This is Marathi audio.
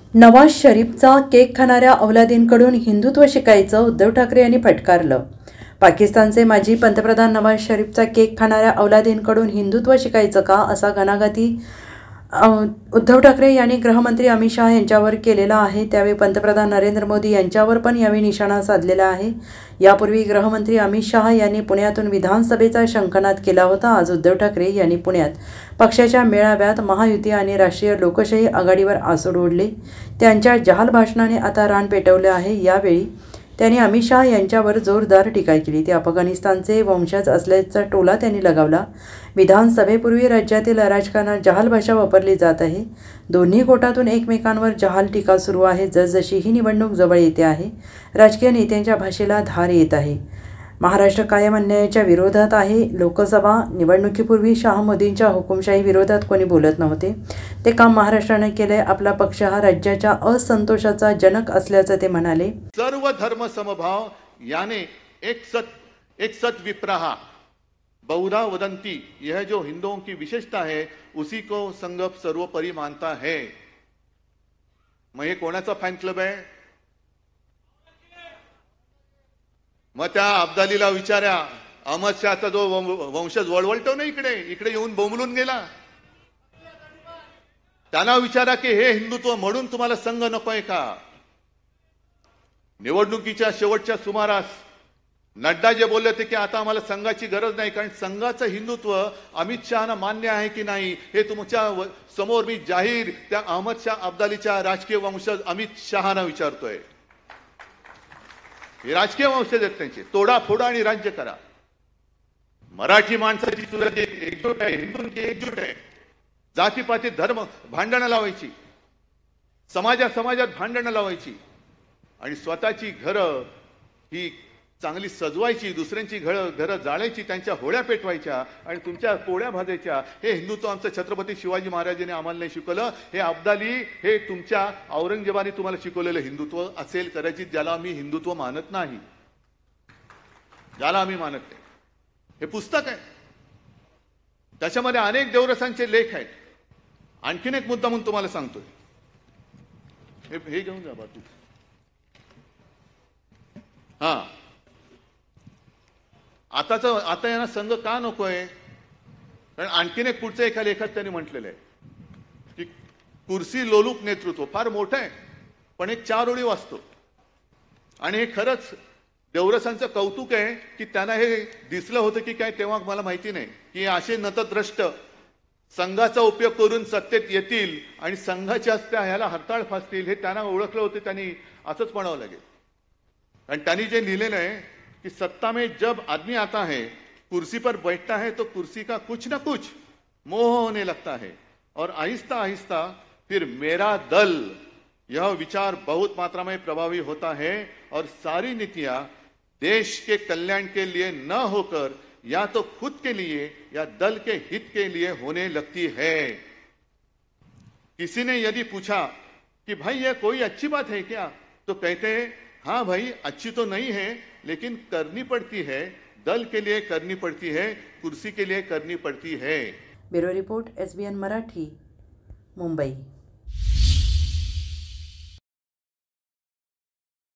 नवाज शरीफचा केक खाणाऱ्या औलादींकडून हिंदुत्व शिकायचं उद्धव ठाकरे यांनी फटकारलं। पाकिस्तानचे माजी पंतप्रधान नवाज शरीफचा केक खाणाऱ्या औलादींकडून हिंदुत्व शिकायचं का असा घणाघाती उद्धव ठाकरे यांनी गृहमंत्री अमित शहा यांच्यावर केलेला आहे। त्यावेळी पंतप्रधान नरेंद्र मोदी यांच्यावर पण यावेळी निशाणा साधलेला आहे। यापूर्वी गृहमंत्री अमित शहा यांनी पुण्यातून विधानसभेचा शंखनाद केला होता। आज उद्धव ठाकरे यांनी पुण्यात पक्षाच्या मेळाव्यात महायुती आणि राष्ट्रीय लोकशाही आघाडीवर आसूड ओढले। त्यांच्या जहाल भाषणाने आता रान पेटवले आहे। यावेळी त्यांनी अमित शहा यांच्यावर जोरदार टीका केली। ते अफगाणिस्तानचे वंशज असल्याचा टोला त्यांनी लगावला। विधानसभेपूर्वी राज्यातील राजकारणात जहाल भाषा वापरली जात आहे। दोन्ही गोटातून एकमेकांवर जहाल टीका सुरू आहे। जसजशी ही निवडणूक जवळ येते आहे, राजकीय नेत्यांच्या भाषेला धार येत आहे। महाराष्ट्र कायम अन्यायाच्या विरोधात आहे। लोकसभा निवडणुकीपूर्वी शाह मोदींच्या हुकुमशाही विरोधात कोणी बोलत नव्हते। ते काम महाराष्ट्राने केले। आपला पक्ष हा राज्याच्या असंतोषाचा जनक असल्याचं ते म्हणाले। सर्व धर्म समभाव यानी एक सत विप्रहा बहुधा वदंती, यह जो हिंदुओं की विशेषता है उसी को संगप सर्वोपरि मानता है। मग हे कोणाचा फॅन क्लब आहे? मग त्या अब्दालीला विचारा, अहमद शहाचा जो वंशज वळवळतो ना इकडे येऊन बोंबलून गेला, त्यांना विचारा की हे हिंदुत्व म्हणून तुम्हाला संघ नकोय का? निवडणुकीच्या शेवटच्या सुमारास नड्डा जे बोलले होते की आता आम्हाला संघाची गरज नाही, कारण संघाचं हिंदुत्व अमित शहाना मान्य आहे की नाही हे तुमच्या समोर मी जाहीर त्या अहमद शाह अब्दालीच्या राजकीय वंशज अमित शहाना विचारतोय। हे राजकीय वंशज आहेत त्यांचे, तोडाफोडा आणि राज्य करा। मराठी माणसाची सुरत एकजूट आहे, हिंदूंची एकजूट आहे। जातीपाती धर्म भांडणं लावायची, समाजात भांडणं लावायची आणि स्वतःची घरं ही चांगली सजवायची, दुसऱ्यांची घरं जाळायची, त्यांच्या होळ्या पेटवायच्या आणि तुमच्या पोळ्या भाजायच्या। हे हिंदुत्व आमचं छत्रपती शिवाजी महाराजांनी आम्हाला नाही शिकवलं। हे अब्दाली, हे तुमच्या औरंगजेबाने तुम्हाला शिकवलेलं हिंदुत्व असेल कदाचित, ज्याला आम्ही हिंदुत्व मानत नाही, ज्याला आम्ही मानत नाही। हे पुस्तक आहे, त्याच्यामध्ये अनेक देवरसांचे लेख आहेत। आणखीन एक मुद्दा म्हणून तुम्हाला सांगतोय, हे घेऊन जा बाजू। हा, आता यांना संघ का नकोय? कारण आणखीन एक पुढचं एका लेखात त्यांनी म्हटलेलं आहे की कुर्सी लोलूप नेतृत्व फार मोठं आहे, पण एक 4 ओळी वाचतो आणि हे खरंच देवरसांचं कौतुक आहे की त्यांना हे दिसलं होतं की काय तेव्हा मला माहिती नाही की असे नतद्रष्ट संघाचा उपयोग करून सत्तेत येतील आणि संघाच्या त्या ह्याला हरताळ फासतील हे त्यांना ओळखलं होतं। त्यांनी असंच म्हणावं लागेल। आणि त्यांनी जे लिहिलेलं आहे कि सत्ता में जब आदमी आता है, कुर्सी पर बैठता है तो कुर्सी का कुछ न कुछ मोह होने लगता है और आहिस्ता आहिस्ता फिर मेरा दल यह विचार बहुत मात्रा में प्रभावी होता है और सारी नीतियां देश के कल्याण के लिए न होकर या तो खुद के लिए या दल के हित के लिए होने लगती है। किसी ने यदि पूछा कि भाई यह कोई अच्छी बात है क्या, तो कहते हैं हाँ भाई अच्छी तो नहीं है लेकिन करनी पड़ती है, दल के लिए करनी पड़ती है, कुर्सी के लिए करनी पड़ती है। Bureau report SBN Marathi, Mumbai.